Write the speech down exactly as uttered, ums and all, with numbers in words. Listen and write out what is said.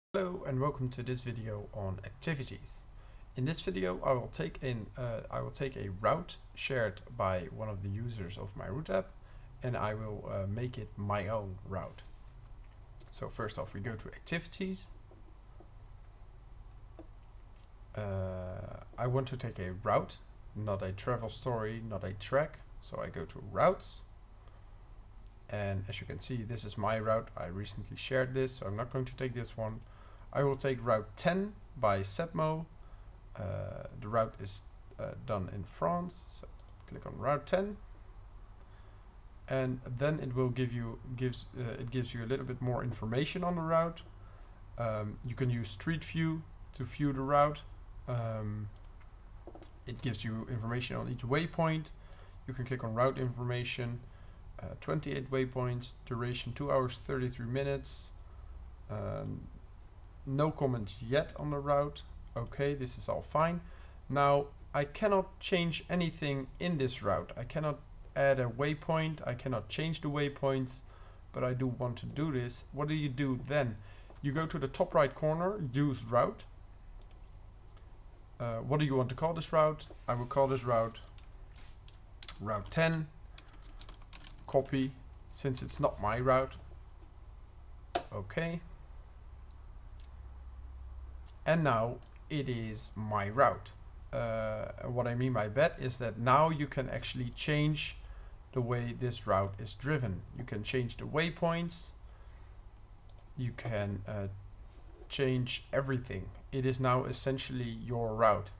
Hello and welcome to this video on activities. In this video I will take in uh, I will take a route shared by one of the users of my route app and I will uh, make it my own route. So first off we go to activities. Uh, I want to take a route, not a travel story, not a track. So I go to routes. And as you can see, this is my route. I recently shared this, so I'm not going to take this one. I will take route ten by Sepmo. Uh, the route is uh, done in France, so click on route ten, and then it will give you gives uh, it gives you a little bit more information on the route. Um, you can use Street View to view the route. Um, it gives you information on each waypoint. You can click on route information. Uh, twenty-eight waypoints, duration two hours thirty-three minutes. Um, no comments yet on the route. Okay, this is all fine. Now I cannot change anything in this route. I cannot add a waypoint. I cannot change the waypoints, but I do want to do this. What do you do then? You go to the top right corner, use route. Uh, what do you want to call this route? I will call this route route ten. Copy, since it's not my route. Okay. And now it is my route. Uh, what I mean by that is that now you can actually change the way this route is driven. You can change the waypoints. You can uh, change everything. It is now essentially your route.